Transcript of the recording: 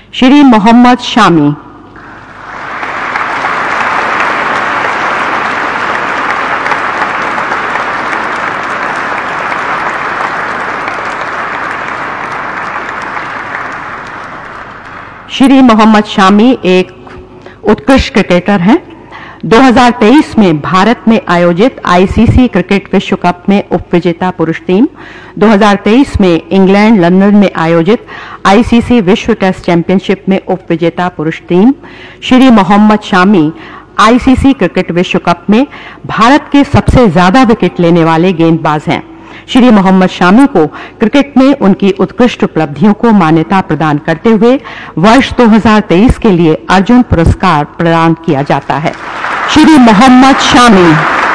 श्री मोहम्मद शामी। श्री मोहम्मद शामी एक उत्कृष्ट क्रिकेटर हैं। 2023 में भारत में आयोजित आईसीसी क्रिकेट विश्व कप में उपविजेता पुरुष टीम, 2023 में इंग्लैंड लंदन में आयोजित आईसीसी विश्व टेस्ट चैंपियनशिप में उपविजेता पुरुष टीम। श्री मोहम्मद शामी आईसीसी क्रिकेट विश्व कप में भारत के सबसे ज्यादा विकेट लेने वाले गेंदबाज हैं। श्री मोहम्मद शामी को क्रिकेट में उनकी उत्कृष्ट उपलब्धियों को मान्यता प्रदान करते हुए वर्ष 2023 के लिए अर्जुन पुरस्कार प्रदान किया जाता है। श्री मोहम्मद शामी।